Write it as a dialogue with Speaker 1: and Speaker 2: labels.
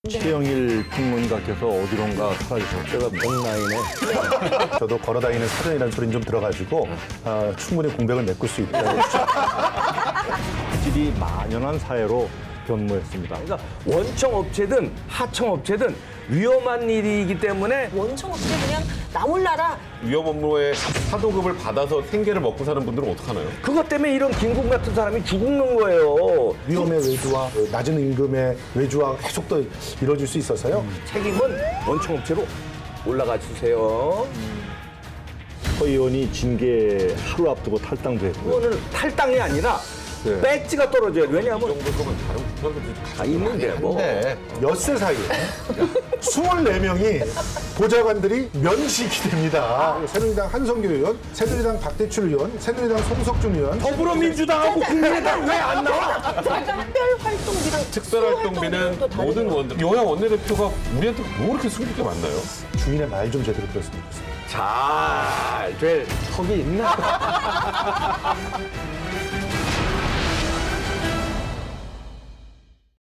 Speaker 1: 최영일 평론가께서 어디론가 사라지셨죠? 제가 온라인에
Speaker 2: 저도 걸어다니는 사전이라는 소리는 좀 들어가지고 충분히 공백을 메꿀 수 있다.
Speaker 1: 질이 만연한 사회로 변모했습니다.
Speaker 3: 그러니까 원청업체든 하청업체든 위험한 일이기 때문에
Speaker 4: 원청업체 그냥 나 몰라라.
Speaker 5: 위험 업무에 사도급을 받아서 생계를 먹고 사는 분들은 어떡하나요?
Speaker 3: 그것 때문에 이런 김국 같은 사람이 죽는 거예요.
Speaker 2: 위험의 외주와 낮은 임금의 외주와 계속 더 이루어질 수 있어서요.
Speaker 3: 책임은 원청업체로 올라가 주세요.
Speaker 1: 허 의원이 징계 하루 앞두고 탈당도 했고요.
Speaker 3: 그거는 탈당이 아니라
Speaker 1: 네.
Speaker 3: 배지가 떨어져요. 왜냐하면
Speaker 5: 정도면 다른 국가들도
Speaker 3: 다 있는데 뭐.
Speaker 2: 엿새 사이에 24명이 보좌관들이 면식이 됩니다. 새누리당 한성규 의원, 새누리당 박대출 의원, 새누리당 송석준 의원.
Speaker 3: 더불어민주당하고 국민의당 왜 안 나와?
Speaker 4: 특별활동비랑
Speaker 5: 특별활동비는 모든 원들 여야 원내대표가 우리한테 뭐 그렇게 숨길 게 많나요?
Speaker 2: 주인의 말 좀 제대로 들었으면 좋겠습니다.
Speaker 3: 잘 될 턱이 있나?